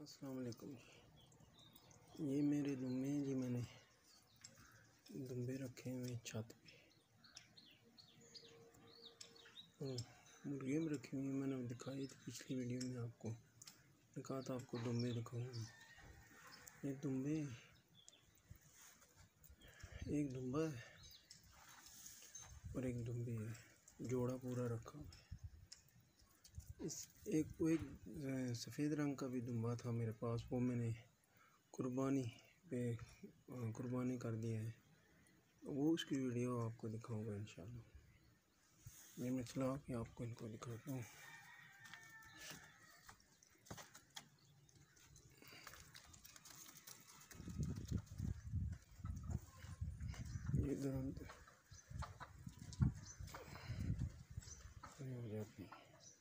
अस्सलाम वालेकुम जी। ये मेरे दुम्बे हैं जी। मैंने दुम्बे रखे हुए हैं छत पे और मुर्गियाँ भी रखी हुई हैं। मैंने दिखाई थी पिछली वीडियो में आपको, कहा था आपको दुम्बे दिखाऊंगा। ये दुम्बे, एक दुम्बा है और एक दुम्बी है, जोड़ा पूरा रखा हुआ है। इस एक सफ़ेद रंग का भी दुम्बा था मेरे पास, वो मैंने कुर्बानी कर दिया है। वो उसकी वीडियो आपको दिखाऊंगा इंशाल्लाह। ये मैं चला के आपको इनको दिखाता हूँ। ये दरअसल हो जाती है।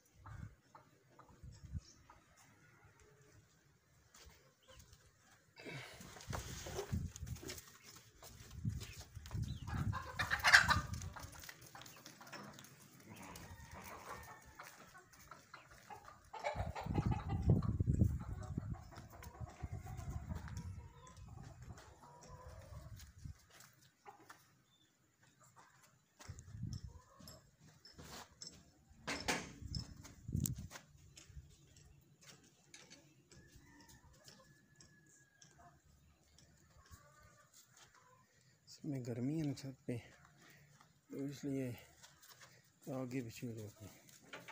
इसमें गर्मी है ना छत पे, तो इसलिए आगे पीछे हो जाते हैं।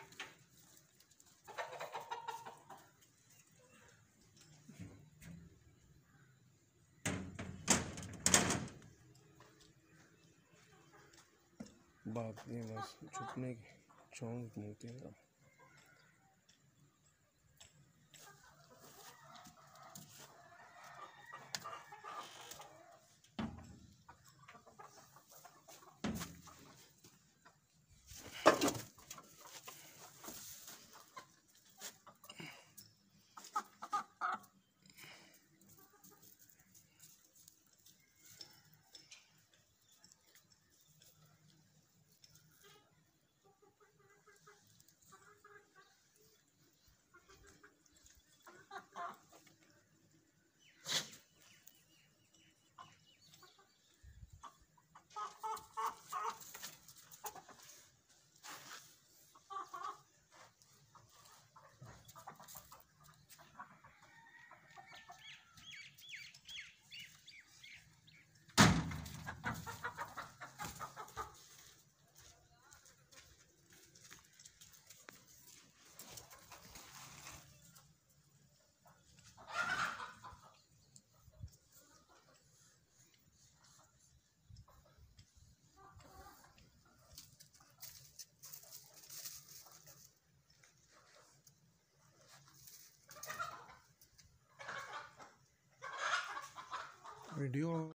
भागते हैं बस, छुपने के शौक मिलते हैं। वीडियो